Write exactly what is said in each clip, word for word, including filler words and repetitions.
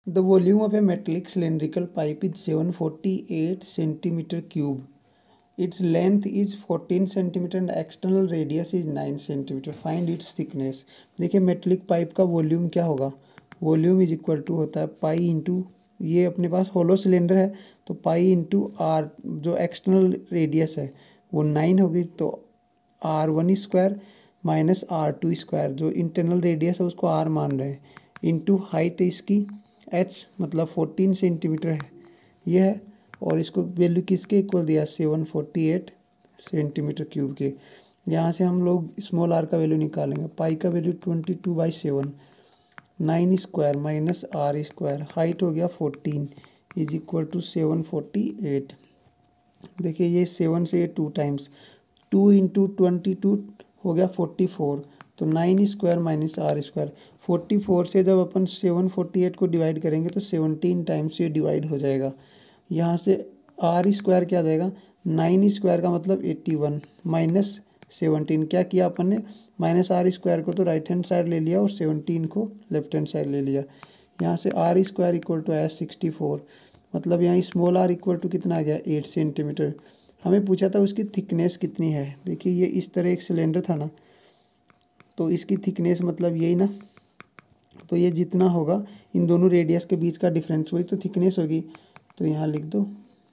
The volume of a metallic cylindrical pipe is seven hundred forty-eight centimeter cube. Its length is fourteen centimeter and external radius is nine centimeter. Find its thickness. देखिए metallic pipe का volume क्या होगा, volume is equal to होता है pi into, ये अपने पास होलो cylinder है तो पाई इंटू आर, जो एक्सटर्नल रेडियस है वो नाइन होगी तो R one square minus R two square, जो इंटरनल रेडियस है उसको आर मान रहे हैं, इंटू हाइट इसकी एच मतलब फोर्टीन सेंटीमीटर है ये है, और इसको वैल्यू किसके इक्वल दिया, seven forty eight centimetre cube के। यहाँ से हम लोग स्मॉल आर का वैल्यू निकालेंगे, पाई का value twenty two by seven, nine square minus R square, height हो गया fourteen is equal to seven forty eight. देखिए ये सेवन से two times, two into twenty two हो गया फोर्टी फोर, तो nine square minus R square, forty four से जब अपन सेवन फोर्टी एट को डिवाइड करेंगे तो सेवनटीन टाइम्स ये डिवाइड हो जाएगा। यहाँ से आर स्क्वायर क्या आ जाएगा, नाइन स्क्वायर का मतलब एट्टी वन माइनस सेवनटीन, क्या किया अपन ने, माइनस आर स्क्वायर को तो राइट हैंड साइड ले लिया और सेवनटीन को लेफ्ट हैंड साइड ले लिया। यहाँ से आर स्क्वायर इक्वल टू आया सिक्सटी फोर, मतलब यहाँ स्मॉल आर इक्वल टू कितना आ गया, एट सेंटीमीटर। हमें पूछा था उसकी थिकनेस कितनी है, देखिए ये इस तरह एक सिलेंडर था ना, तो इसकी थिकनेस मतलब यही ना, तो ये जितना होगा इन दोनों रेडियस के बीच का डिफरेंस वही तो थिकनेस होगी, तो यहाँ लिख दो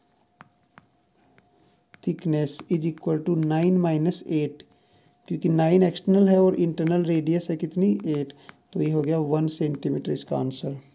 thickness is equal to nine minus eight, क्योंकि नाइन एक्सटर्नल है और इंटरनल रेडियस है कितनी, एट, तो ये हो गया वन सेंटीमीटर इसका आंसर।